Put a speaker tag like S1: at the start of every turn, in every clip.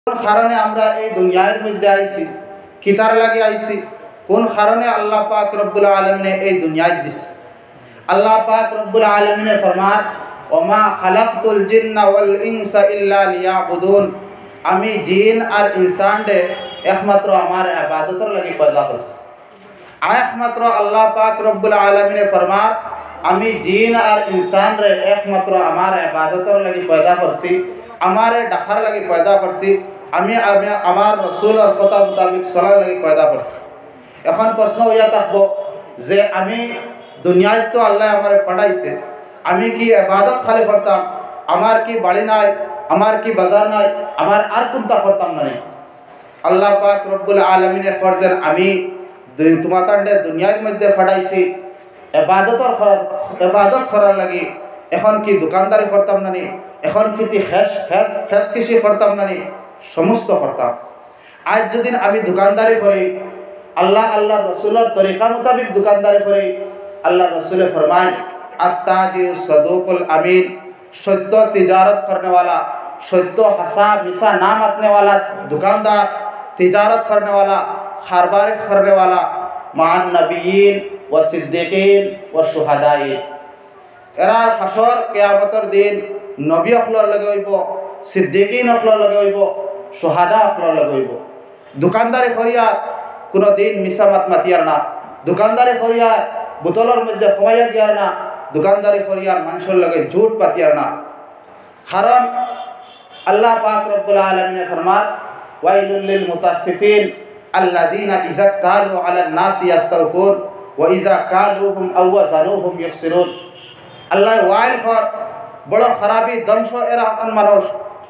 S1: কোন কারণে আমরা এই দুনিয়ার মধ্যে আইছি, কিতার লাগে আইছি, কোন কারণে আল্লাহ পাক রব্বুল আলামিন এই দুনিয়ায় দিছে। আল্লাহ পাক রব্বুল আলামিন ফরমান, ওমা খালাকতুল জিন্না ওয়াল ইনসা ইল্লা লিয়াবুদুন, আমি জিন আর ইনসানরে একমাত্র আমার ইবাদতের লাগি পয়দা করছি। একমাত্র আল্লাহ পাক রব্বুল আলামিন ফরমান, আমি জিন আর ইনসানরে একমাত্র আমার ইবাদতের লাগি পয়দা করছি, আমারে ডাকার লাগি পয়দা করছি, আমি আমার রাসূলের কথা মোতাবেক চলার লাগি পয়দা করছি। এখন প্রশ্ন হইয়া থাকবো যে আমি দুনিয়ায় তো আল্লাহ আমারে পাঠাইছে, আমি কি ইবাদত খালি করতাম? আমার কি বাড়ি নাই, আমার কি বাজার নাই, আমার আর কোনটা করতাম না? আল্লাহ পাক রব্বুল আলামিন ফরজেন আমি তোমাকে দুনিয়ার মধ্যে পাঠাইছি ইবাদত করার লাগি। এখন কি দোকানদারি করতাম না? এখন কি খেত কৃষি করতাম না? সমস্ত করতাম। আজ যদি আমি দোকানদারি করি, আল্লাহ রসুলের তরিকা মোতাবিক দোকানদারি করি, আল্লাহ রসুলে ফরমায় আত্তাজির সদুকুল আমিন, সত্য तिजारत करने वाला, सत्य हंसा मिसा ना मारने वाला दुकानदार, तिजारत करने वाला, खारबार करने वाला, मान नबीन व सिद्दीकीन व शुहदाइन। এরার হাসর কিয়ামতের দিন নবী অখলর লগে হইব, সিদ্দিকিন অখলর লগে হইব, শুহাদা অখলর লগে হইব। দোকানদারি করিয়া কোনো দিন মিছা মাত মাতিয়ার না, দোকানদারি করিয়া বোতলের মধ্যে খোয়াইয়া দিয়ার না, দোকানদারি করিয়ার মানুষের লগে ঝুট পাতিয়ার না। কারণ আল্লাহ পাক রব্বুল আলামিন ফরমান, ওয়াইলুল লিল মুতাফফিফিন আল্লাযীনা ইযা কালু আলান নাসি ইস্তাওফুন ওয়া ইযা কালুহুম আও ওয়াজানুহুম ইখসিরুন। আল্লাহ ওয়াইল ফর বড় খারাপি ধ্বংস এরা মানুষ।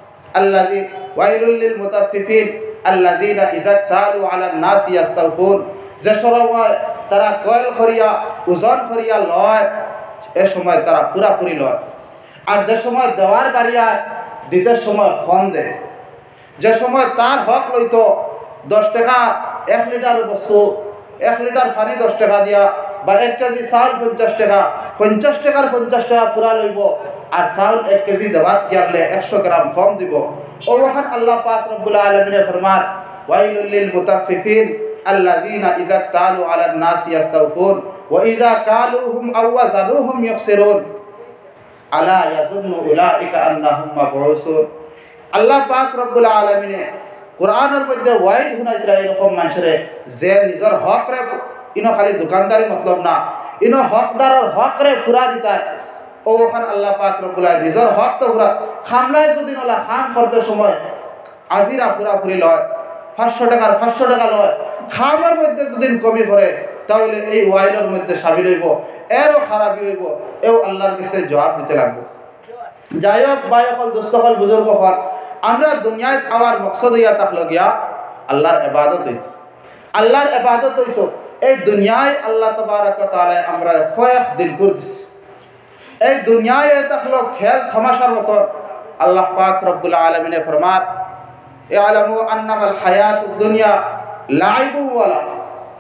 S1: ওয়াইলুল লিল মুতাফফিফিন আল্লাযীনা ইযা কালু আলান নাসি ইস্তাওফুন, যে সময় তারা কয়েল করিয়া ওজন করিয়া লয়, এ সময় তারা পুরাপুরি লয়। আর যে সময় দেওয়ার বাড়িয়া দিতে সময় কম দেয়। যে সময় তার হক লইতো 10 টাকা 1 লিটার বস্তু, 1 লিটার পানি 10 টাকা দিয়া, বা 1 কেজি চাউল 50 টাকা, 50 টাকার 50 টাকা পুরা লইব, আর চাউল 1 কেজি দেওয়ার গেলে 100 গ্রাম কম দিব। ওখান আল্লাহ পাক রব্বুল আলামিন ফরমান, ওয়াইলুল লিল মুতাফফিফিন আল্লাযীনা ইযা কালু আলান নাসি ইস্তাওফুন ওয়া ইযা কালুহুম আও ওয়াজানুহুম ইখসিরুন আলা ইয়াযুন্নু উলাইকা আন্নাহুম মাবউসুন। আল্লাহ পাক রব্বুল আলামিন কোরআনের মধ্যে ওয়াইড হুনাইতরা এরকম মানুষরে যে নিজের হক রে ইনো খালি দোকানদারি মতলব না, ইনো হকদারের হক রে ফুরা দিতায়। ওখান আল্লাহ পাক রব্বুল আলামিন নিজের হক তো ফুরা খামলায় যদি নলা খাম করতে সময় আজিরা পুরাপুরি লয়, 500 টাকার 500 টাকা লয়, খামের মধ্যে যদি কমি পড়ে তাহলে এই ওয়াইলের মধ্যে সাবিল হইব, এরও খারাপই হইব, এও আল্লাহর কাছে জবাব দিতে লাগবে। যাই হোক ভাই হল, দোস্ত হল, বুজুর্গ হল, আমরা দুনিয়ায় আওয়ার মকসদ হইয়া থাকলো গিয়া আল্লাহর ইবাদত হইত। আল্লাহর ইবাদত হইত এই দুনিয়ায় আল্লাহ তাবারক ওয়া তাআলা আমরা কয়েক দিন করে দিছে। এই দুনিয়ায় থাকলো খেল তামাশার মতো। আল্লাহ পাক রব্বুল আলামিন ফরমান, ইয়ালামু আন্নামাল হায়াতুদ দুনিয়া লাইবু ওয়া লাহু।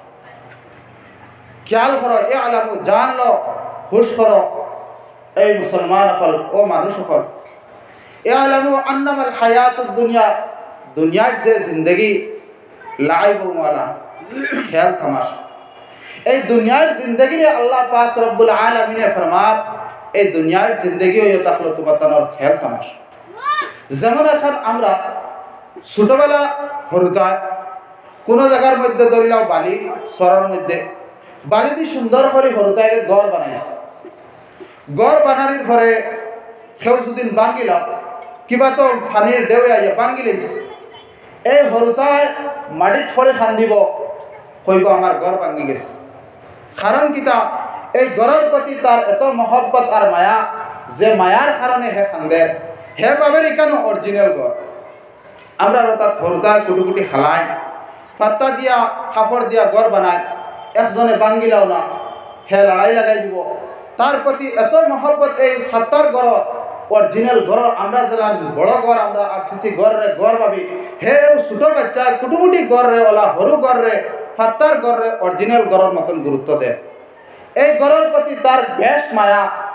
S1: খেয়াল করো, ইয়ালামু জানলো, হুশ করো এই মুসলমান হল ও মানুষ হল, ইয়ালামু আন্নামাল হায়াতুদ দুনিয়া, দুনিয়ার যে জিন্দগি লাইবু ওয়া লাহু, খেল তামাশা। এই দুনিয়ার জিন্দগিরে আল্লাহ পাক রব্বুল আলামিন ফরমান, এই দুনিয়ার জিন্দগি হইয়া থাকলো তোমার তানোর খেল তামাশা। যেমন এখন আমরা ছোটবেলা হরুতায় কোনো জায়গার মধ্যে ধরিলাও বালি, সরার মধ্যে বালি দিয়ে সুন্দর করে হরুতায় গড় বানাইছে। গড় বানানির পরে কেউ যদি বাঙ্গিলাম কিবা তো পানির ঢেউ আইয়া বাঙ্গিলিস, এই হরুতায় মাটিত ফলে খান দিব, কইব আমার গড় ভাঙ্গি গেছে। কারণ কিতা, এই গড়ের প্রতি তার এত মহব্বত আর মায়া, যে মায়ার কারণে হে খান্দে, হে বাবের এখানে অরিজিনাল গড়। আমরা তার হরুতায় কুটুকুটি খালাই, পাত্তা দিয়া কাপড় দিয়া গড় বানায়, একজনে বাঙ্গিলাও না, হে লড়াই লাগাই দিব। তার প্রতি এত মহব্বত এই ফাত্তার গড়, অরিজিনাল গড়। আমরা যারা বড় গড়, আমরা আরসিসি গড় রে গড় ভাবি, হে ছোট বাচ্চা কুটুকুটি গড় রে ওলা হরু গড় রে ফাত্তার গড় রে অরিজিনাল গড়ের মতন গুরুত্ব দেয়। এই গড়ের প্রতি তার বেশ মায়া,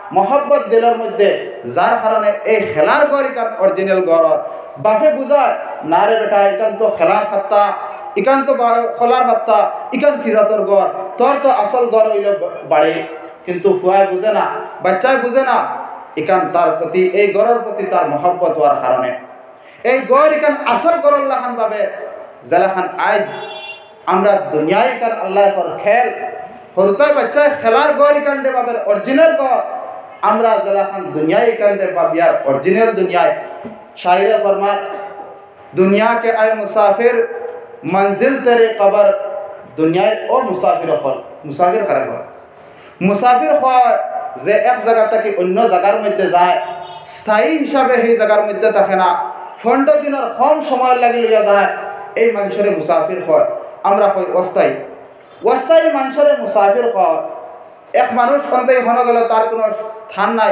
S1: মহব্বত দিলের মধ্যে, যার কারণে এই খেলার ঘর ইকান অরিজিনাল ঘর বাপে বুঝায় না রে বেটা ইকান তো খেলার খাত্তা, ইকান তো খোলার খাত্তা, ইকান খিজাতর ঘর, তোর তো আসল ঘর হইল বাড়ি। কিন্তু ফুয়ায় বুঝে না, বাচ্চায় বুঝে না ইকান তার প্রতি, এই ঘরের প্রতি তার মহব্বত হওয়ার কারণে এই ঘর ইকান আসল ঘরল্লা খান ভাবে জেলাখান আইজ আমরা দুনিয়ায় কার আল্লাহ পর খেল হরতায় বাচ্চায় খেলার ঘর ইকান্ডে বাবের অরিজিনাল ঘর আমরা জেলাখান দুনিয়ায় ইকান্ডে বাবিয়ার অরিজিনাল দুনিয়ায়। শায়রে ফরমার দুনিয়া के आए मुसाफिर मंजिल तेरे कबर दुनिया ओ मुसाफिर हल मुसाफिर करे हल मुसाफिर হয় যে এক জায়গা থেকে অন্য জায়গার মধ্যে যায়, স্থায়ী হিসাবে সেই জায়গার মধ্যে থাকে না, 15 দিনের কম সময় লাগি লইয়া যায়, এই মানুষের মুসাফির হয়। আমরা কই অস্থায়ী, অস্থায়ী মানুষের মুসাফির হয়। এক মানুষ কোনতে হন গেল তার কোনো স্থান নাই,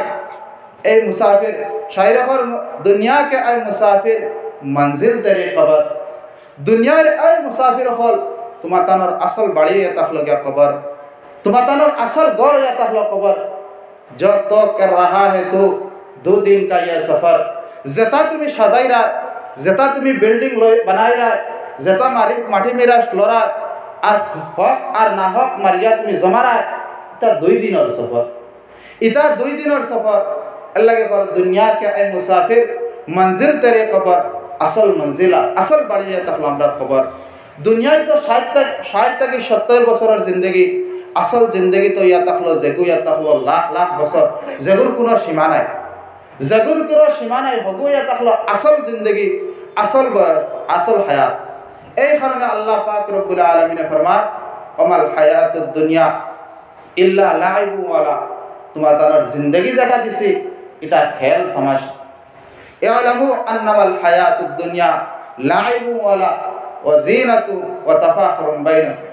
S1: এই মুসাফির শায়রে হর দুনিয়া के आए मुसाफिर मंजिल तेरे कबर दुनियार आए मुसाफिर हल তোমার তানোর আসল বাড়ি এটা হলো গিয়া কবর, তোমার তানোর আসল ঘর এটা হলো কবর। जो तो कर रहा है तो 2 दिन का ये सफर যেটা তুমি সাজাইরা, যেটা তুমি বিল্ডিং বানাইরা, যেটা মাটি মেরা লড়া আর হক আর না হক মারিয়া তুমি জমারা, এটা 2 দিনের সফর, এটা 2 দিনের সফর। আল্লাহ কে বল দুনিয়া কে আই মুসাফির मंजिल तेरे कबर আসল মঞ্জিলা আসল বাড়ি এটা হলো আমরা কবর। দুনিয়ায় তো 60 থেকে 70 বছরের জিন্দগি, আসল জিন্দগি তো ইয়া থাকলো যেগু ইয়া থাকলো লাখ লাখ বছর, যেগুর কোনো সীমা নাই, যেগুর কোনো সীমা নাই, হগু ইয়া থাকলো আসল জিন্দগি, আসল বয়স, আসল হায়াত। এই কারণে আল্লাহ পাক রব্বুল আলামিন ফরমান ওমাল হায়াতুদ দুনিয়া ইল্লা লাইবু ওয়ালা, তোমার তার জিন্দগি যেটা দিছি এটা খেল তামাশা। ইয়ালামু আন্নামাল হায়াতুদ দুনিয়া লাইবু ওয়ালা ওয়া জিনাতু ওয়া তাফাখুরুন বাইনাকুম।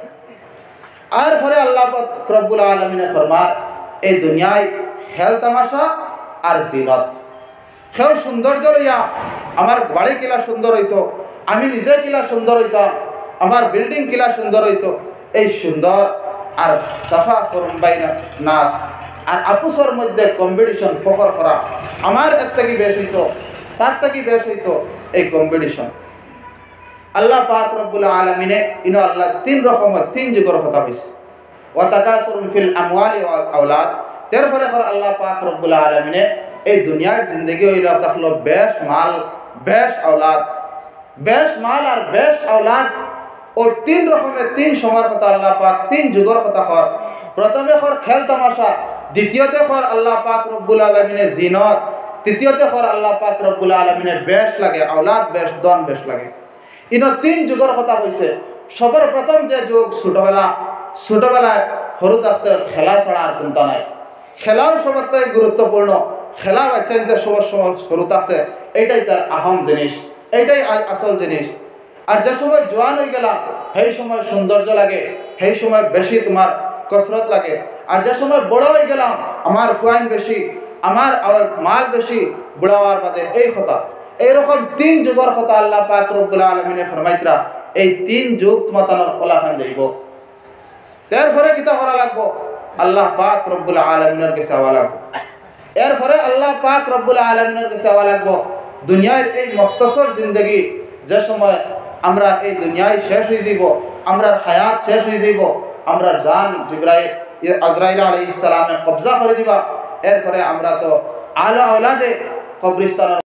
S1: আর পরে আল্লাহ পাক রব্বুল আলামিন ফরমান এই দুনিয়ায় খেল তামাশা আর জিনত। খেল সৌন্দর্য লইয়া আমার বাড়ি কিলা সুন্দর হইতো, আমি নিজে কিলা সুন্দর হইতাম, আমার বিল্ডিং কিলা সুন্দর হইতো, এই সুন্দর আর তাফাখুরুন বাইনান নাস, আর আপুসের মধ্যে কম্পিটিশন ফখর করা, আমার এর থেকে বেশ হইতো, তার থেকে বেশ হইতো, এই কম্পিটিশন। আল্লাহ পাক রব্বুল আলামিনে ইনো আল্লাহ 3 রকমের 3 যুগের কথা হইছে। ওয়া তাকাসুরুন ফিল আমওয়ালি ওয়াল আওলাদ, তারপরে আল্লাহ পাক রব্বুল আলামিনে এই দুনিয়ার জিন্দগি হইলা তাহলো বেশ মাল, বেশ আওলাদ, বেশ মাল আর বেশ আওলাদ। ও 3 রকমের 3 সময়ের কথা আল্লাহ পাক 3 যুগের কথা কর। প্রথমে কর খেল তামাশা, দ্বিতীয়তে কর আল্লাহ পাক রব্বুল আলামিনে জিনত, তৃতীয়তে কর আল্লাহ পাক রব্বুল আলামিনে বেশ লাগে, আওলাদ বেশ, দন বেশ লাগে। ইনো 3 যুগের কথা কইছে। সবার প্রথম যে যুগ ছোটবেলায় সরু থাকতে খেলা ছাড়া আর কোনটা নাই, খেলাও সবার থেকে গুরুত্বপূর্ণ, খেলা বাচ্চাদের সবার সময় সরু থাকতে এইটাই তার আহম জিনিস, এইটাই আসল জিনিস। আর যে সময় জোয়ান হয়ে গেলাম সেই সময় সৌন্দর্য লাগে, সেই সময় বেশি তোমার কসরত লাগে। আর যে সময় বড় হয়ে গেলাম আমার ফুয়াইন বেশি, আমার মাল বেশি, বুড়া হওয়ার বাদে এই কথা। এইরকম 3 যুগের কথা আল্লাহ পাক রব্বুল আলামিনে ফরমাইতরা এই 3 যুগ তোমার তানোর ওলাখান যাইব। এরপরে কিতা করা লাগবো? আল্লাহ পাক রব্বুল আলামিনের কাছে যাওয়া লাগবো। এরপরে আল্লাহ পাক রব্বুল আলামিনের কাছে যাওয়া লাগবো। দুনিয়ার এই মুখতসর জিন্দগি যে সময় আমরা এই দুনিয়ায় শেষ হয়ে যাব, আমরা হায়াত শেষ হয়ে যাব, আমরা জান আজরাইল আলাইহিস সালামে কবজা করে দিবা। এরপরে আমরা তো আলা আওলাদে কবরিস্তানের